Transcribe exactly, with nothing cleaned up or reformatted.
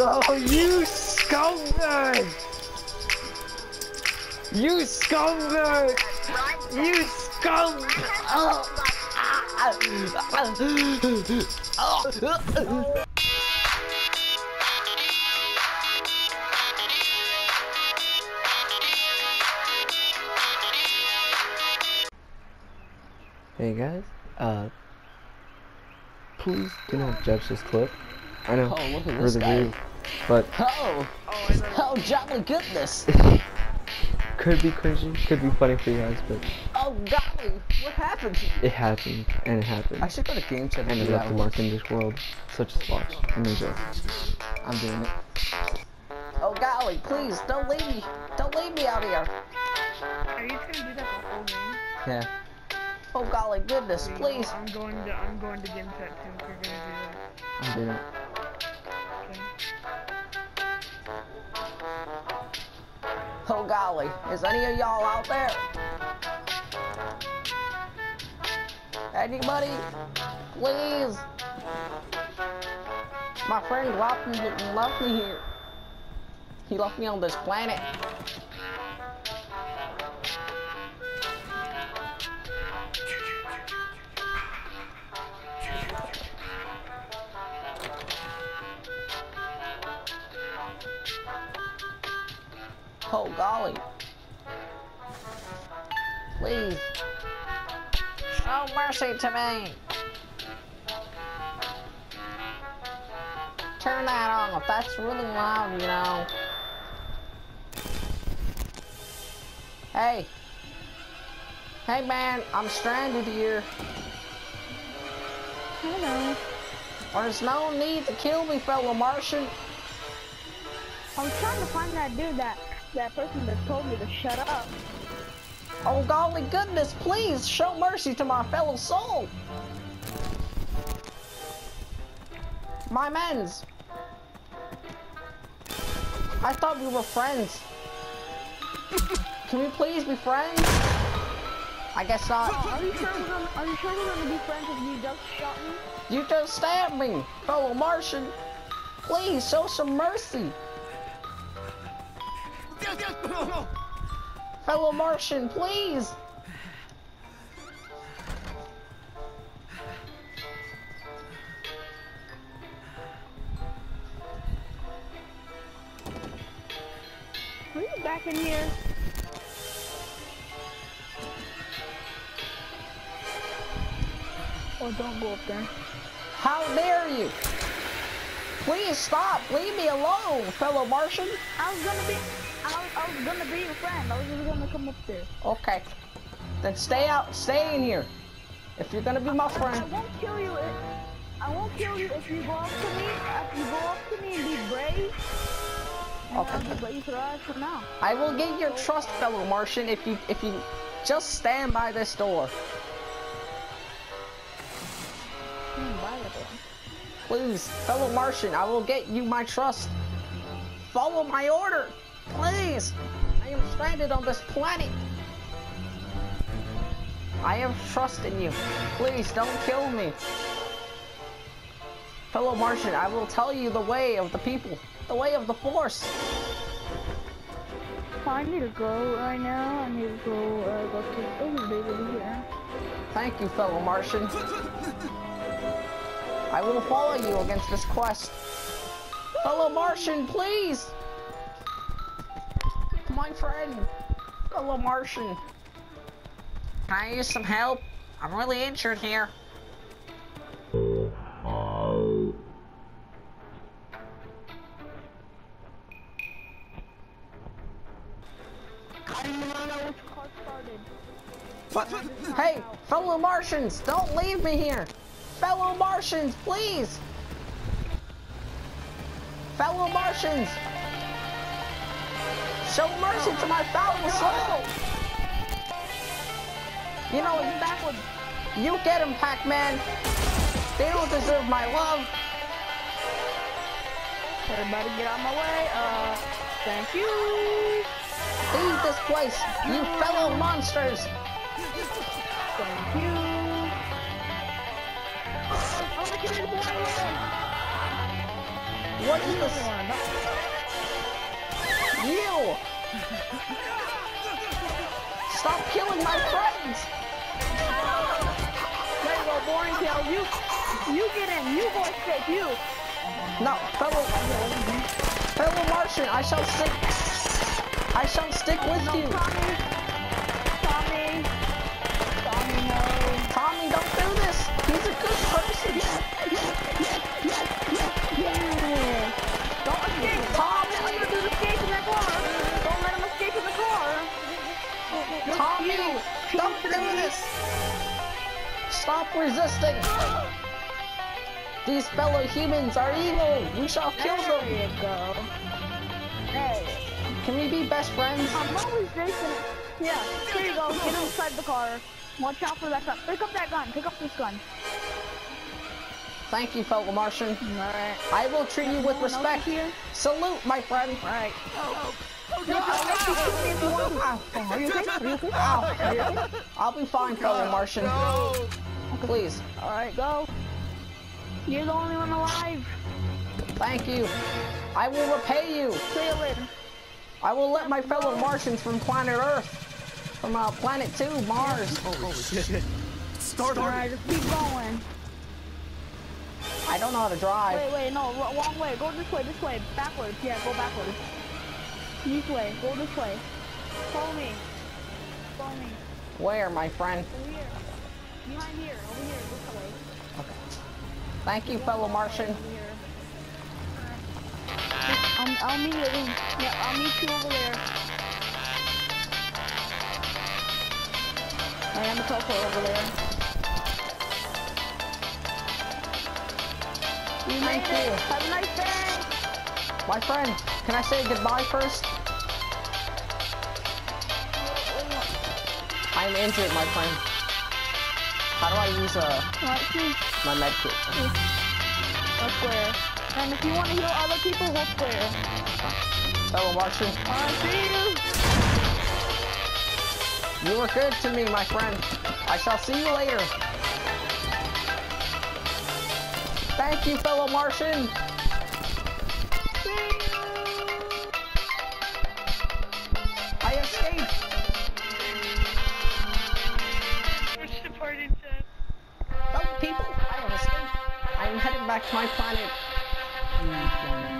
No, you scumbag! You scumbag! You scum! Oh. Hey guys, uh, please do not judge this clip. I know, oh, look at really this guy. rude, but oh, oh, jolly goodness! could be cringy, could be funny for you guys, but oh golly, what happened to you? It happened, and it happened. I should go to game chat and and left a mark in this world. So just watch and enjoy. I'm doing it. Oh golly, please don't leave me! Don't leave me out here! Are you just gonna do that the whole game? Yeah. Oh golly goodness, So, please! I'm going to I'm going to game chat too if you're gonna do that. I'm doing it. Okay. Oh golly, is any of y'all out there? Anybody? Please! My friend left me, left me here. He left me on this planet. Oh golly. Please. Show mercy to me. Turn that off. That's really loud, you know. Hey. Hey man, I'm stranded here. Hello. There's no need to kill me, fellow Martian. I was trying to find that dude that that person that told me to shut up. Oh golly goodness, please show mercy to my fellow soul. My mens. I thought we were friends. Can we please be friends? I guess not. Are you sure we're gonna Are you sure we're gonna be friends if you just shot me? You just stabbed me, fellow Martian. Please show some mercy. Fellow Martian, please. Are you back in here? Oh, don't go up there. How dare you? Please stop. Leave me alone, fellow Martian. I was gonna be I was, I was gonna be your friend. I was just gonna come up there. Okay. Then stay out. Stay in here. If you're gonna be my I, friend. I won't kill you if I won't kill you if you go up to me. If you go up to me and be brave. Okay. But you try for now. I will get your trust, fellow Martian, if you if you just stand by this door. Hmm, by the door. Please, fellow Martian, I will get you my trust. Follow my order, please. I am stranded on this planet. I have trust in you. Please don't kill me. Fellow Martian, I will tell you the way of the people, the way of the Force. I need to go right now. I need to go uh, go to the building here. Thank you, fellow Martian. I will follow you against this quest. Fellow Martian, please! My friend, fellow Martian. Can I use some help? I'm really injured here. I don't know which car started. But, hey, fellow Martians, don't leave me here! Fellow Martians, please! Fellow Martians! Show mercy to my fallen soul! You know, Backwards. you get him, Pac-Man! They don't deserve my love! Everybody get out of my way. Uh, thank you. Leave this place, you fellow monsters! Thank you. Oh, look at this boy. What is this? You! Stop killing my friends! There you go, boring tail. You, you get in. You go escape. You. No, fellow, fellow Martian, I shall stick. I shall stick with No, you. Tommy. Tommy. Tommy, no. Tommy, don't do this. He's a good person. Yeah. Don't escape. Tommy. Don't let him escape in that car. Don't let him escape in the car. Tommy, don't do this. Stop resisting. These fellow humans are evil. We shall kill There them. you go. Hey. Can we be best friends? I'm always Jason. Yeah, here you go. Get inside the car. Watch out for that gun. Pick up that gun. Pick up this gun. Thank you, fellow Martian. Alright. I will treat you with respect. Here? Salute, my friend. Alright. Oh. No, I'll let you shoot me if you want to. Ow. Are you okay? Are you okay? Ow. Are you okay? I'll be fine, fellow Martian. Please. Alright, go. You're the only one alive. Thank you. I will repay you. See you later. I will let my fellow Martians from planet Earth, from uh, planet two, Mars. Holy shit. Start Alright, just keep going. I don't know how to drive. Wait, wait, no, wr- wrong way. Go this way, this way. Backwards. Yeah, go backwards. This way. Go this way. Follow me. Follow me. Where, my friend? Over here. Behind here. Over here. This way. Okay. Thank you, fellow Martian. Over here. I'll, I'll meet you. Yeah, I'll meet you over there. I am a Coco over there. You Thank made you. it. Have a nice day. My friend, can I say goodbye first? I'm injured, my friend. How do I use uh, Alright, see. my med kit? That's square. And if you want to heal other people, hold square. Fellow Martian, Alright, see you. you were good to me, my friend. I shall see you later. Thank you, fellow Martian. I escaped. What's the party said? Fellow people, I have escaped. I'm heading back to my planet.